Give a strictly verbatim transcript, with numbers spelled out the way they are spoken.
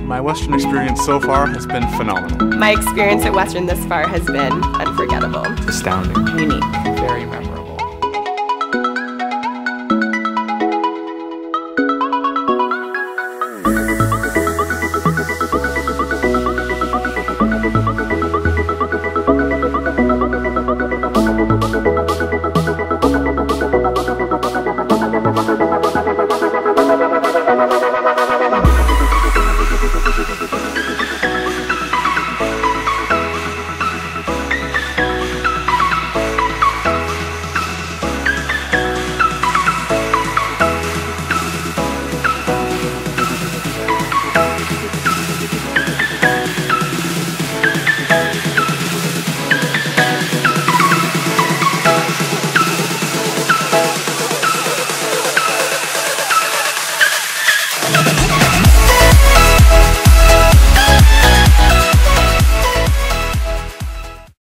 My Western experience so far has been phenomenal. My experience at Western this far has been unforgettable. Astounding. Unique. Very memorable. Hey!